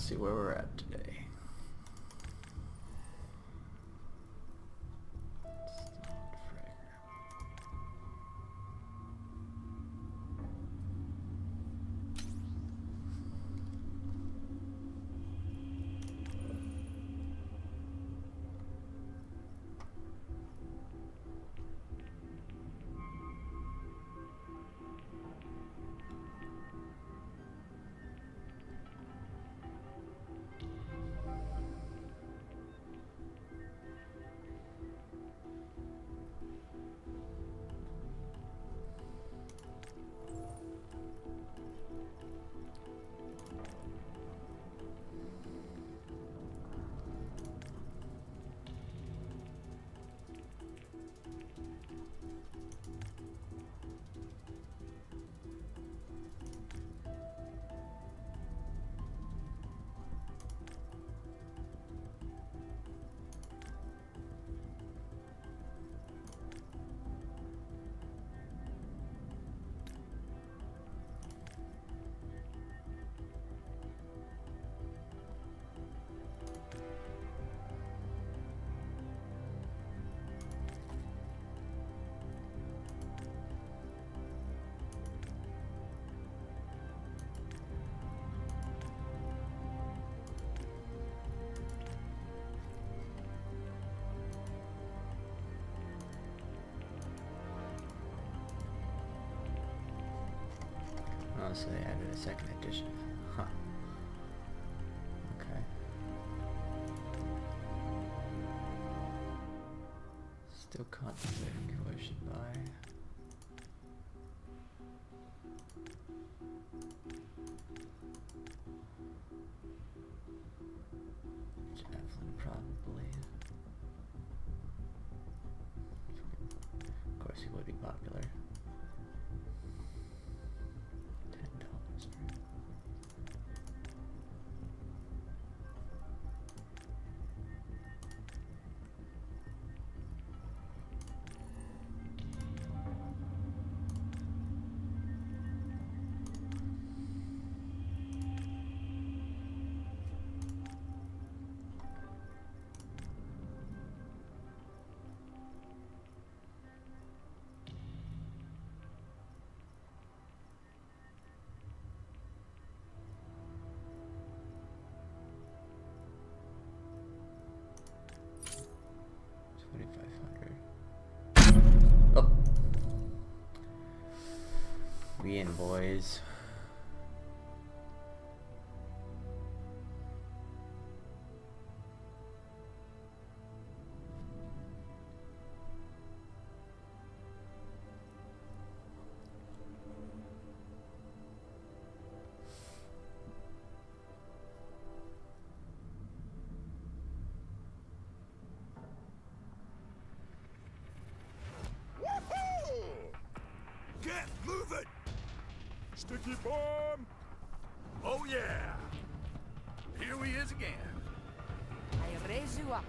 see where we're at today. Oh, so they added a second edition. Huh. Okay. Still contemplating who I should buy. Javelin, probably. Of course, he would be popular. Oh. We in, boys. Get moving! Sticky bomb! Oh yeah! Here he is again. I raise you up.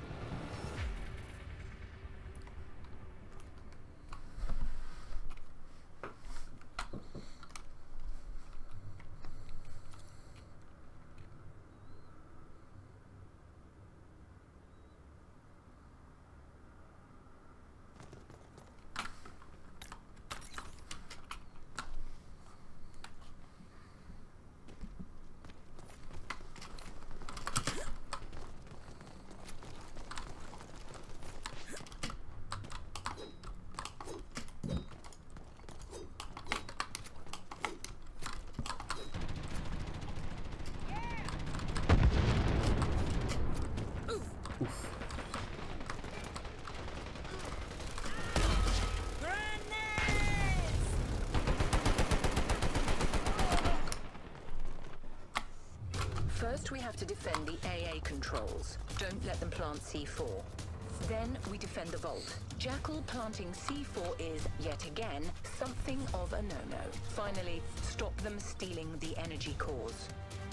First, we have to defend the AA controls. Don't let them plant C4. Then, we defend the vault. Jackal planting C4 is, yet again, something of a no-no. Finally, stop them stealing the energy cores.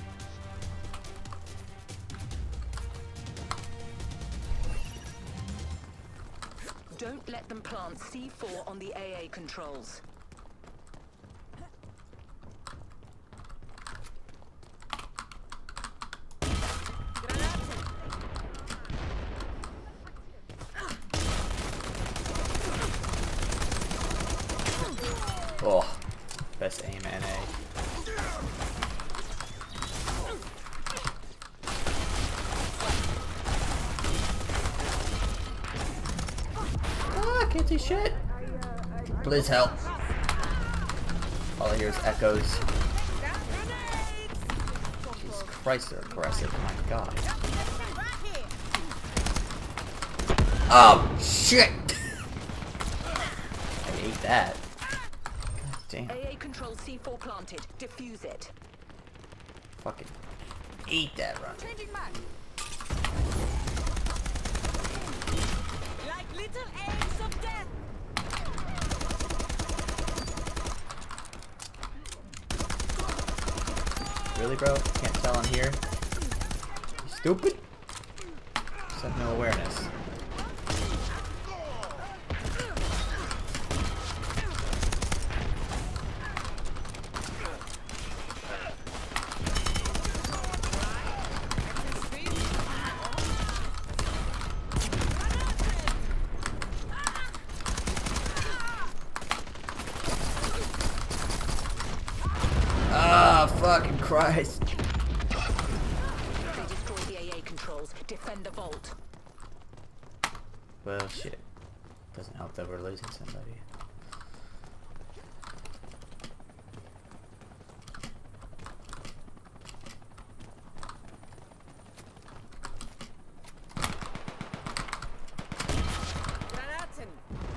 Don't let them plant C4 on the AA controls. Oh, best aim NA. Ah, can't see shit. Please help. All I hear is echoes. Jesus Christ, they're aggressive. My God. Oh shit! I ate that. God damn. AA control C4 planted. Defuse it. Fucking eat that run. Changing back. Like little eggs of death. Really, bro? Can't tell I'm here? You stupid? Just have no awareness. Ah, fucking Christ. They destroyed the AA controls. Defend the vault. Well, shit. Doesn't help that we're losing somebody. Granaten.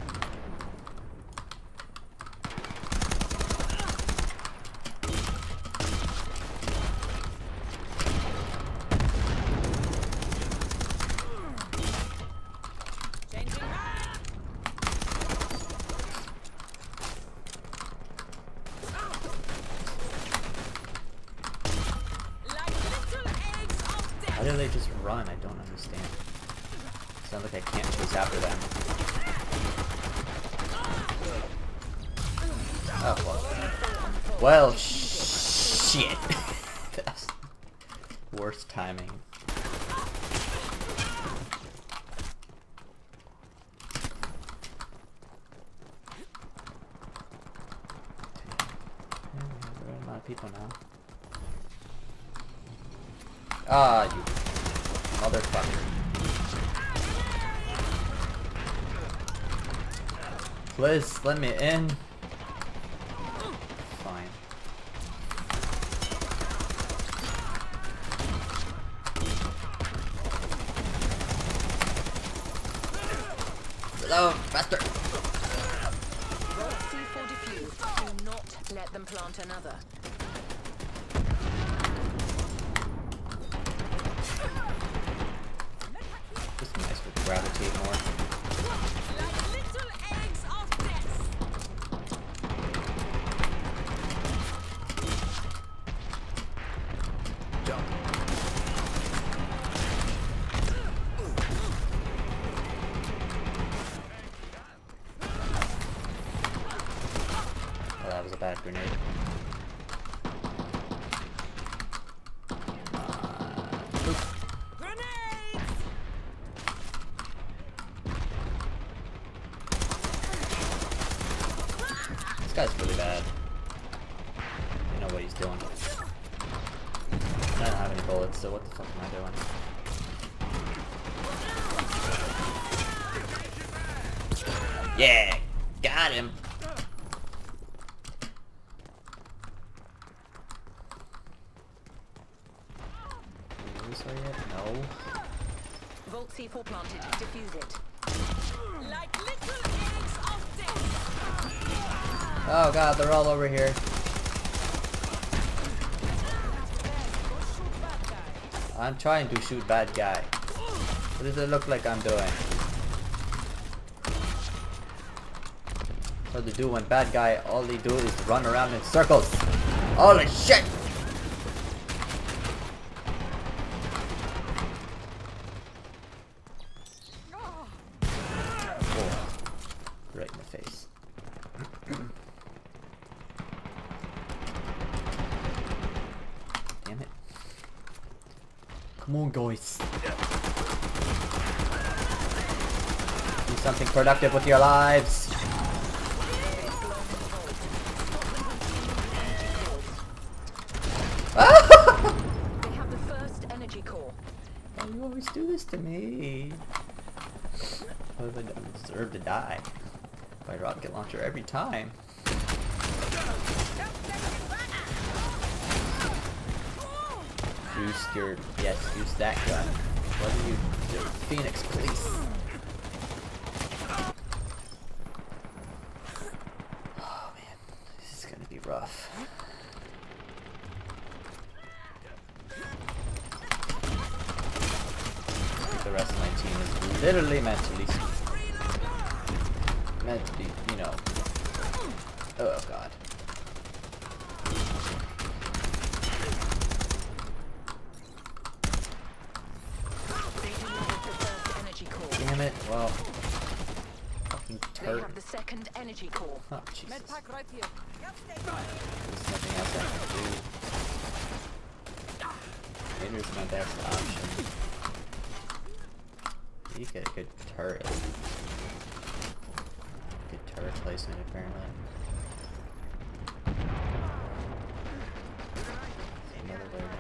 Changing back. Like little eggs of How death. do they just run? I don't understand. Sounds like I can't chase after them. Oh, well, shit. That's worst timing. Yeah, we're a lot of people now. Ah, you motherfucker. Please let me in. Fine. Hello, faster. Vault C4 defused. Do not let them plant another. Just nice to gravitate more. Like little eggs of death. Jump. Oh, that was a bad grenade. Grenades. This guy's really bad. You know what he's doing. I don't have any bullets, so what the fuck am I doing? Yeah! Got him! Did we start yet? No. Vault C4 planted. Defuse it. Like little eggs of death. Oh god, they're all over here. I'm trying to shoot bad guy. What does it look like I'm doing? What to do when bad guy, all they do is run around in circles. Holy shit! Oh, right in the face. Damn it. Come on, guys. Do something productive with your lives. to me. What have I done? I deserve to die by rocket launcher every time. Boost your, yes, use that gun. What do you do? Phoenix, please. Oh man, this is gonna be rough. The rest of my team is literally meant to be, you know. Oh god. Damn it, well. Fucking They turret. have the second energy core. Oh, Jesus. Medpack right here. There's nothing else I can do. Raider's my best option. You get a good turret. Good turret placement, apparently. Another way down.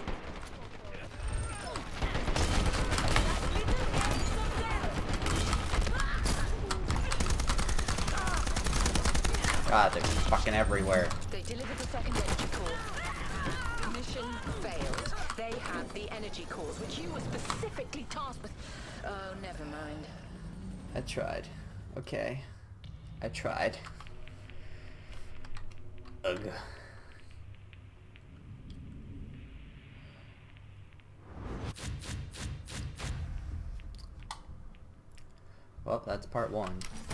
God, they're fucking everywhere. They delivered the second energy core. Mission failed. They had the energy cores, which you were specifically tasked with. Oh, never mind. I tried. Okay. I tried. Ugh. Well, that's part 1.